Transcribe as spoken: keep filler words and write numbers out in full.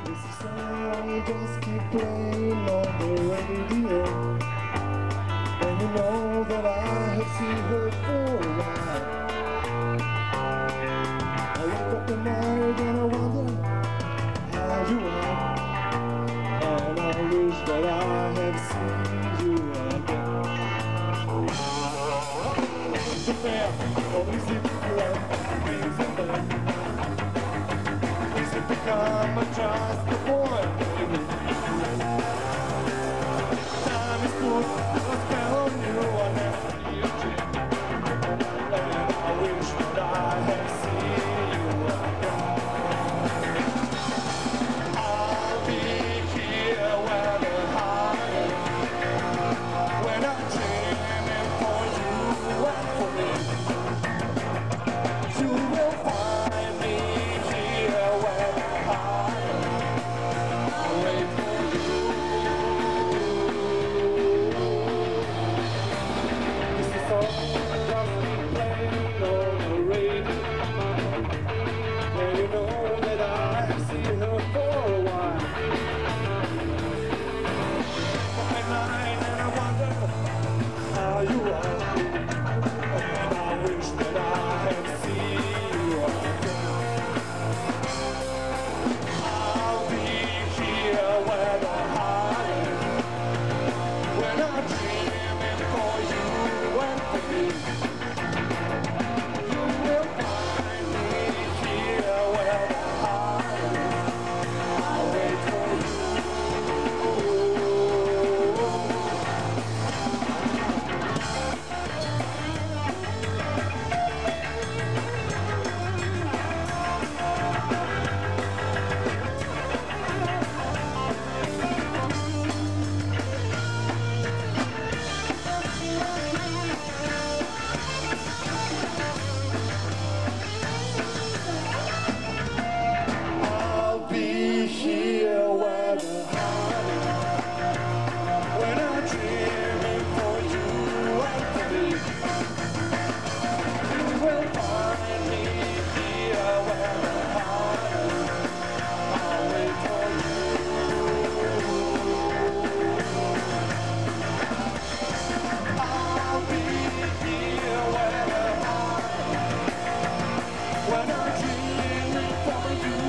This song just keep playing on the radio, and you know that I have seen her for a while. I wake up at night and I wonder how you are, and I wish that I had seen you again. The fair, always if you love, things in bed. Is it become a just the boy, baby? Time is good, I spell on you, I never see a change. And I wish that I had seen you again. I'll be here where the heart is, when I'm dreaming for you and for me. You will find me here where the heart is. I'll wait for you. This is all just playing on the radio, and you know that I have seen her for a while. At night and I wonder how you are, and I wish that I had seen you again. I'll be here where the heart is, when I'm dreaming for you and for me. You will find me here where the heart is. I'll wait for you. I'll be here where the heart is, when I'm dreaming for you and for me. You will find me here where the heart is. I'll wait for you. I'll be here where the heart is, when I'm dreaming for you.